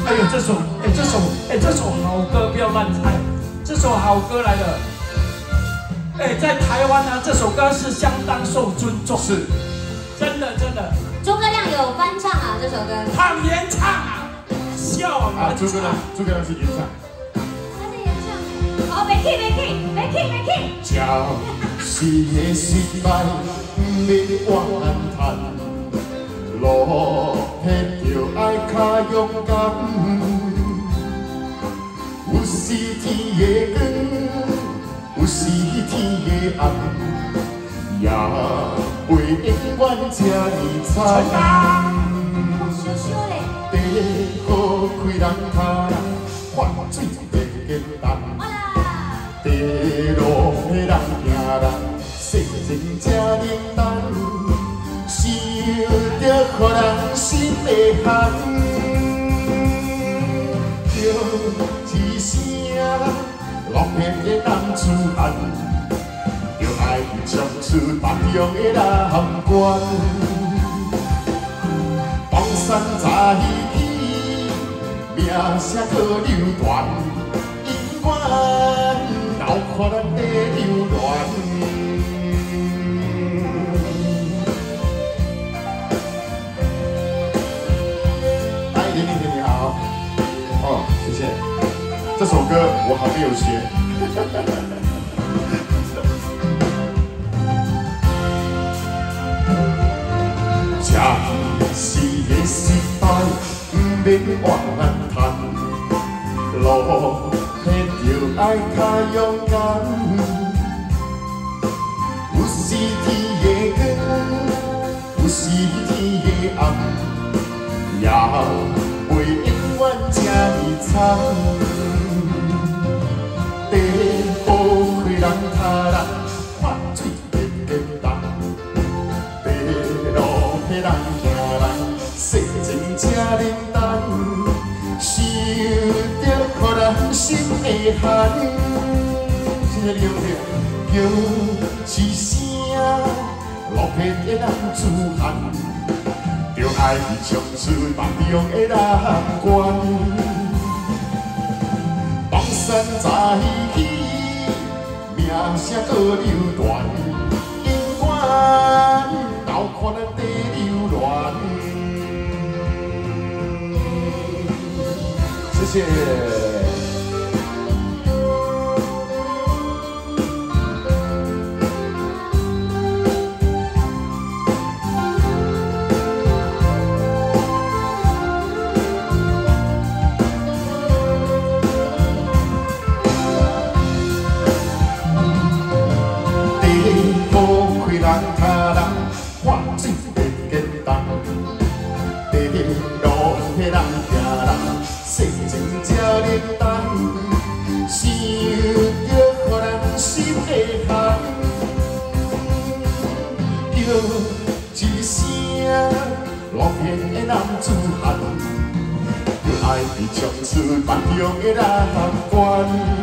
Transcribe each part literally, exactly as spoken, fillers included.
还有这首，哎，这首，哎，这首好歌，不要乱猜，这首好歌来的。哎，在台湾呢，这首歌是相当受尊重， 是， 真的真的。 诸葛亮有翻唱啊，这首歌。 他原唱啊，笑啊，诸葛亮，诸葛亮是原唱。 他是原唱。好，没 key 没 key 没 key 没 key。 就是的时代，不免怨叹，路撇着爱较勇敢。有时天的光，有时天的暗，也袂永远这呢惨。 羞羞嘞。 地好开人脚，汗水袂简单。地路的人行人，世情正冷淡，想着予人心会寒。叫一声落魄的男子汉，着爱唱出梦中的南关。放山早起，名声可流传，永远留予咱的流恋。哎，玲玲姐你好，哦，谢谢。这首歌我还没有学。这是的时代，不免怨叹，路撇着爱较勇敢。有时天的光，有时天的暗，也袂永远这呢惨。地好开人脚人，汗水袂简单。地路撇人行人，世情正冷淡，想着予人心会寒。谢谢你用心，叫一声落魄的男子汉，着爱唱出梦中的南关。放山早起，名声可流传，永远留予咱的流恋。谢谢。人脚人，汗水袂简单。地路的人行人，世情正冷淡。想着予人心会寒，叫一声落魄的男子汉，着爱唱出梦中的南关。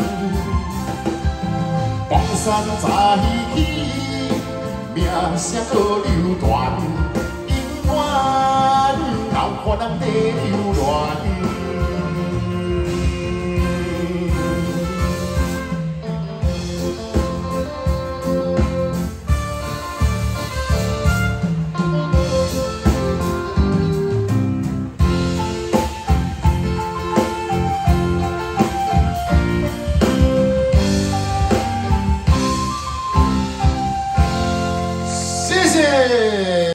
放山早起。名声可流传，永远留予咱的流恋。谢谢。